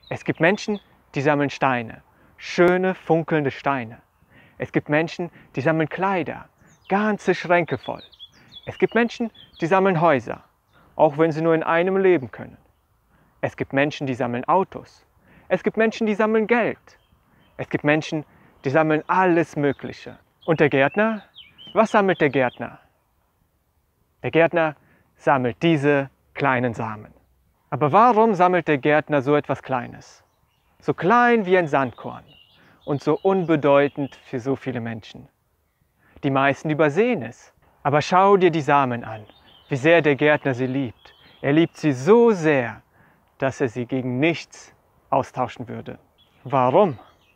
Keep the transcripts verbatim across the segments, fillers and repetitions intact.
Es gibt Menschen, die sammeln Steine, schöne, funkelnde Steine. Es gibt Menschen, die sammeln Kleider, ganze Schränke voll. Es gibt Menschen, die sammeln Häuser, auch wenn sie nur in einem leben können. Es gibt Menschen, die sammeln Autos. Es gibt Menschen, die sammeln Geld. Es gibt Menschen, die sammeln alles Mögliche. Und der Gärtner? Was sammelt der Gärtner? Der Gärtner sammelt diese kleinen Samen. Aber warum sammelt der Gärtner so etwas Kleines? So klein wie ein Sandkorn und so unbedeutend für so viele Menschen. Die meisten übersehen es. Aber schau dir die Samen an, wie sehr der Gärtner sie liebt. Er liebt sie so sehr, dass er sie gegen nichts austauschen würde. Warum?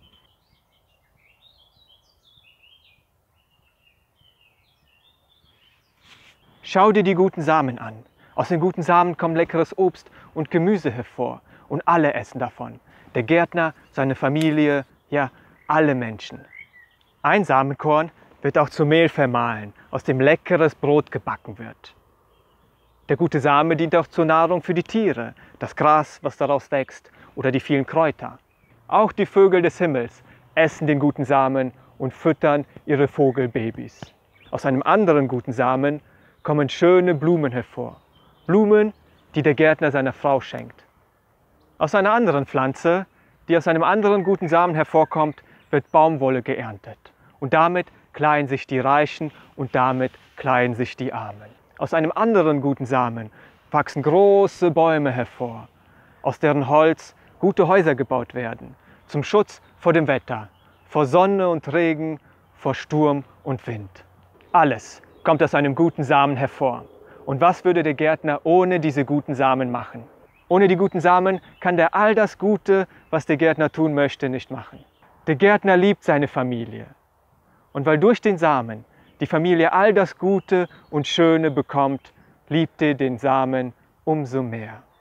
Schau dir die guten Samen an. Aus den guten Samen kommt leckeres Obst und Gemüse hervor und alle essen davon. Der Gärtner, seine Familie, ja, alle Menschen. Ein Samenkorn wird auch zu Mehl vermahlen, aus dem leckeres Brot gebacken wird. Der gute Same dient auch zur Nahrung für die Tiere, das Gras, was daraus wächst, oder die vielen Kräuter. Auch die Vögel des Himmels essen den guten Samen und füttern ihre Vogelbabys. Aus einem anderen guten Samen kommen schöne Blumen hervor. Blumen, die der Gärtner seiner Frau schenkt. Aus einer anderen Pflanze, die aus einem anderen guten Samen hervorkommt, wird Baumwolle geerntet. Und damit kleiden sich die Reichen und damit kleiden sich die Armen. Aus einem anderen guten Samen wachsen große Bäume hervor, aus deren Holz gute Häuser gebaut werden, zum Schutz vor dem Wetter, vor Sonne und Regen, vor Sturm und Wind. Alles kommt aus einem guten Samen hervor. Und was würde der Gärtner ohne diese guten Samen machen? Ohne die guten Samen kann der all das Gute, was der Gärtner tun möchte, nicht machen. Der Gärtner liebt seine Familie. Und weil durch den Samen die Familie all das Gute und Schöne bekommt, liebt er den Samen umso mehr.